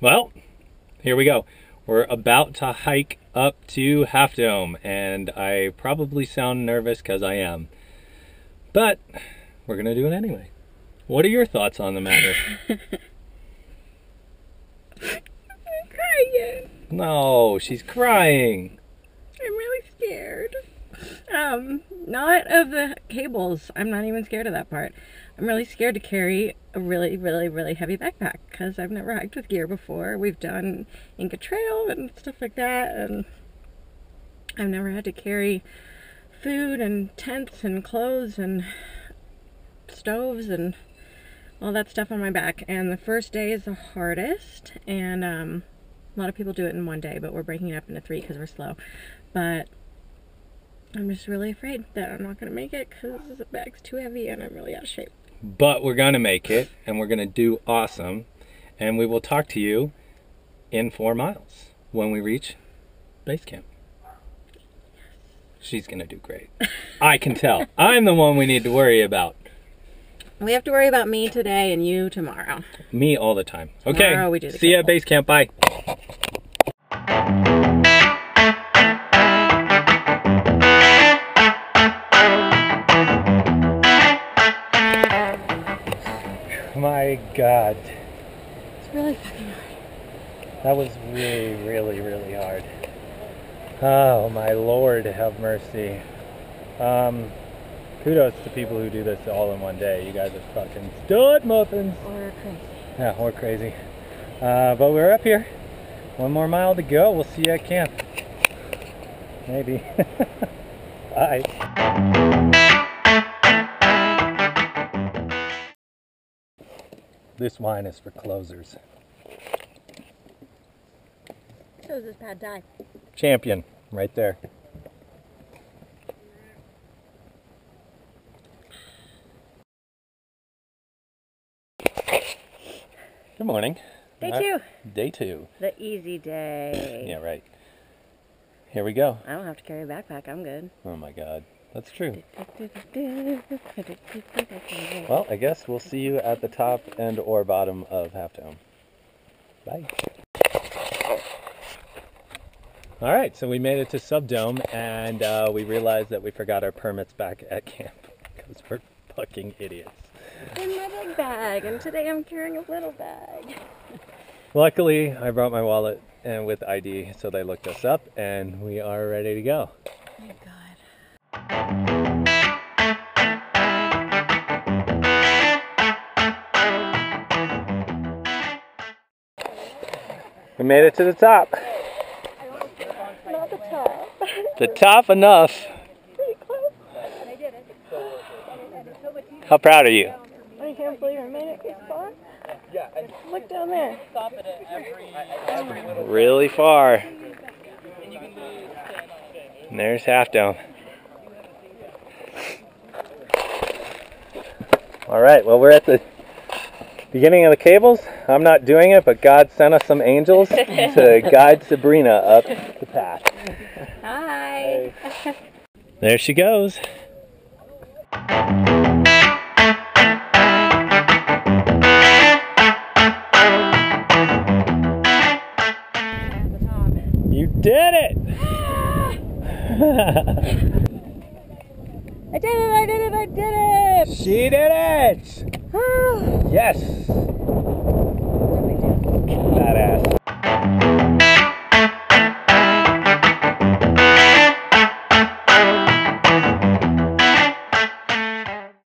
Well, here we go. We're about to hike up to Half Dome, and I probably sound nervous because I am. But we're going to do it anyway. What are your thoughts on the matter? I'm crying. No, she's crying. I'm really scared. Not of the cables. I'm not even scared of that part. I'm really scared to carry a really, really, really heavy backpack because I've never hiked with gear before. We've done Inca Trail and stuff like that, and I've never had to carry food and tents and clothes and stoves and all that stuff on my back. And the first day is the hardest, and a lot of people do it in one day, but we're breaking it up into 3 because we're slow. But I'm just really afraid that I'm not going to make it because the bag's too heavy and I'm really out of shape. But we're going to make it, and we're going to do awesome. And we will talk to you in 4 miles when we reach base camp. She's going to do great. I can tell. I'm the one we need to worry about. We have to worry about me today and you tomorrow. Me all the time. Okay, tomorrow we do the see you at base camp. Bye. My God. It's really fucking hard. That was really, really, really hard. Oh, my Lord, have mercy. Kudos to people who do this all in one day. You guys are fucking stud muffins. Or crazy. Yeah, we're crazy. But we're up here. 1 more mile to go. We'll see you at camp. Maybe. Bye. This wine is for closers. So is this pad thai? Champion, right there. Good morning. Day 2. Day 2. The easy day. Yeah, right. Here we go. I don't have to carry a backpack. I'm good. Oh my God, that's true. Well, I guess we'll see you at the top and or bottom of Half Dome. Bye. All right, so we made it to Subdome, and we realized that we forgot our permits back at camp because we're fucking idiots. In my big bag, and today I'm carrying a little bag. Luckily, I brought my wallet and with ID, so they looked us up, and we are ready to go. Thank God. We made it to the top. Not the top. The top enough. Pretty close. How proud are you? I can't believe I made it this far. Look down there. Really far. And there's Half Dome. All right, well, we're at the beginning of the cables. I'm not doing it, but God sent us some angels to guide Sabrina up the path. Hi. Hey. There she goes. You did it! I did it! I did it! I did it! She did it! Yes!